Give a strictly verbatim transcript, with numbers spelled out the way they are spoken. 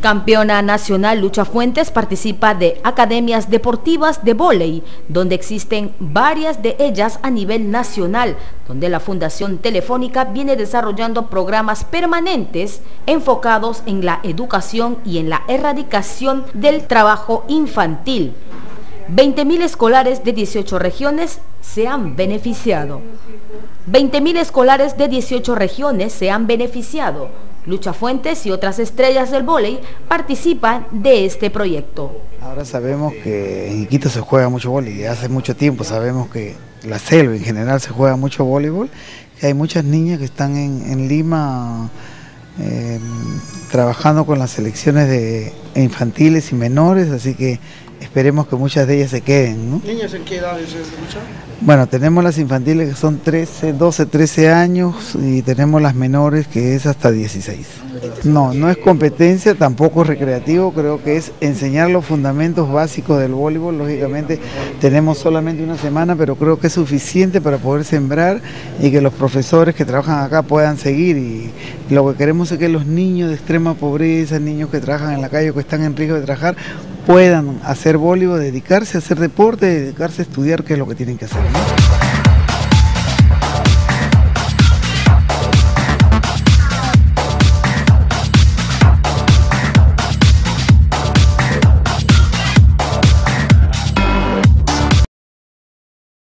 Campeona nacional Lucha Fuentes participa de academias deportivas de vóley, donde existen varias de ellas a nivel nacional, donde la Fundación Telefónica viene desarrollando programas permanentes enfocados en la educación y en la erradicación del trabajo infantil. veinte mil escolares de dieciocho regiones se han beneficiado. veinte mil escolares de dieciocho regiones se han beneficiado. Lucha Fuentes y otras estrellas del vóley participan de este proyecto. Ahora sabemos que en Iquitos se juega mucho vóley, hace mucho tiempo sabemos que la selva en general se juega mucho voleibol, que hay muchas niñas que están en, en Lima eh, trabajando con las selecciones de infantiles y menores, así que esperemos que muchas de ellas se queden, ¿no? ¿Niñas en qué edades se lucha? Bueno, tenemos las infantiles que son trece, doce, trece años y tenemos las menores que es hasta dieciséis. No, no es competencia, tampoco es recreativo, creo que es enseñar los fundamentos básicos del voleibol. Lógicamente tenemos solamente una semana, pero creo que es suficiente para poder sembrar y que los profesores que trabajan acá puedan seguir. Y lo que queremos es que los niños de extrema pobreza, niños que trabajan en la calle o que están en riesgo de trabajar, puedan hacer voleibol, dedicarse a hacer deporte, dedicarse a estudiar, que es lo que tienen que hacer, ¿no?